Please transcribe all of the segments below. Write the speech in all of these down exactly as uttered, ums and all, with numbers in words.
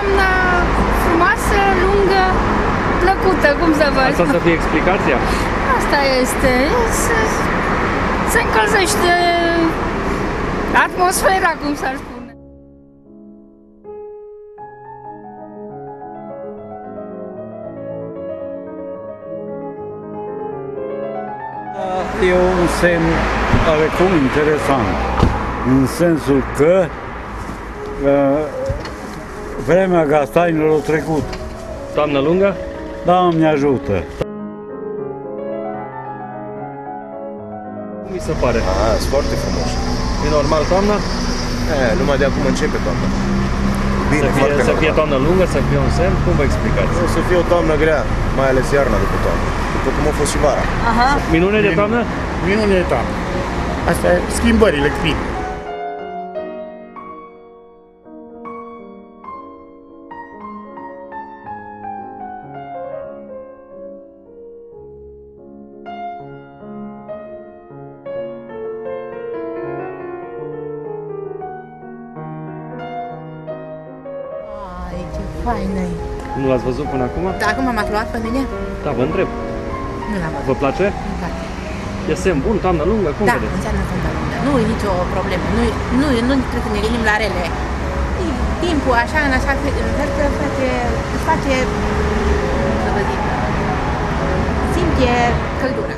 toamnă frumoasă, lungă, plăcută, cum să vă Asta să fie explicația? Asta este. Se, se încălzește atmosfera, cum s-ar spune. E un semn oarecum interesant, în sensul că uh, vremea gastainilor a trecut. Toamnă lungă? Doamne ajută! Cum mi se pare? Ah, sunt foarte frumos. E normal toamna? E, numai de acum începe toamna. Bine, să fie, foarte să fie normal. toamnă lungă, să fie un semn? Cum vă explicați? O să fie o toamnă grea, mai ales iarna după toamnă. După cum a fost și vara. Aha. Minune de toamnă? Minune de toamnă. Asta e schimbările climei. Ai, ce faină e! Nu l-ați văzut până acum? Da, acum m-ați luat pe mine? Da, vă întreb. Nu l-am văzut. Vă place? Îmi place. E semn bun, toamnă lungă? Cum Da, vedeți? înseamnă toamnă lungă. Nu e nicio problemă. Nu, nu, nu trebuie să ne gândim la rele. E timpul așa, în așa fel că face, îți face, cum să vă zic, simte căldura.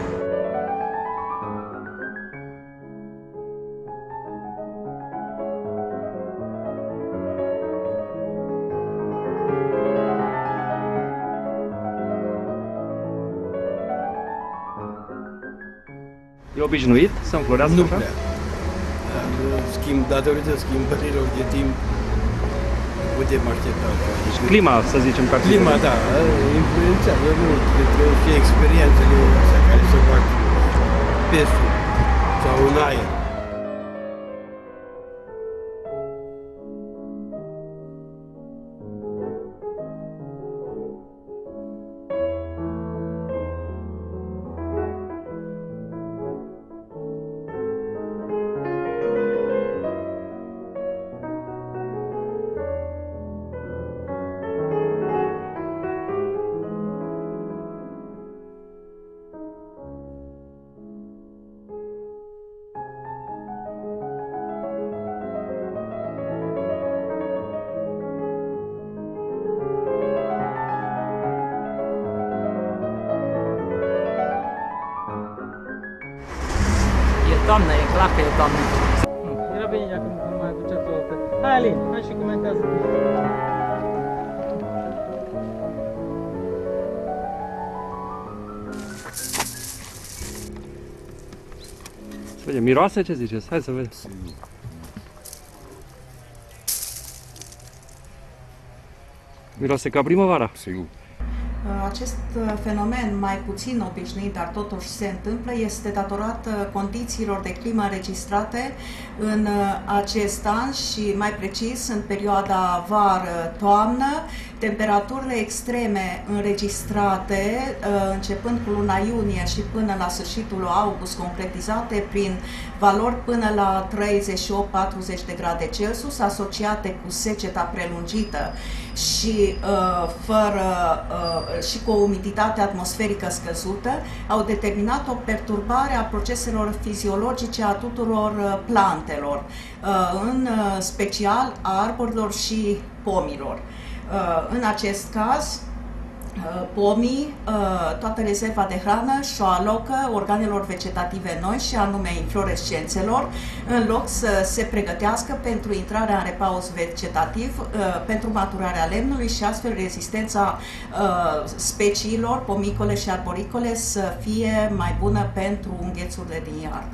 E obișnuit să înflorească Nu așa? prea. Schimb, datorită schimbărilor de timp, putem aștepta. Deci clima, să zicem, că ar fi Clima, da, influențează mult. Trebuie și experiențele astea care se fac pe sub sau în aer. E toamnă, e clar că e toamnă. Era bine dacă nu mai aduceți o altă. Hai, Alin, hai și comentează. Să vedem, miroase? Ce ziceți? Hai să vedem. Miroase ca primăvara. Sigur. Acest fenomen mai puțin obișnuit, dar totuși se întâmplă, este datorat condițiilor de climă înregistrate în acest an și mai precis în perioada vară-toamnă. Temperaturile extreme înregistrate începând cu luna iunie și până la sfârșitul august, concretizate prin valori până la treizeci și opt patruzeci de grade Celsius, asociate cu seceta prelungită și fără și cu o umiditate atmosferică scăzută, au determinat o perturbare a proceselor fiziologice a tuturor plantelor, în special a arborilor și pomilor. În acest caz, pomii, toată rezerva de hrană și-o alocă organelor vegetative noi, și anume inflorescențelor, în loc să se pregătească pentru intrarea în repaus vegetativ, pentru maturarea lemnului și astfel rezistența speciilor pomicole și arboricole să fie mai bună pentru înghețurile din iarnă.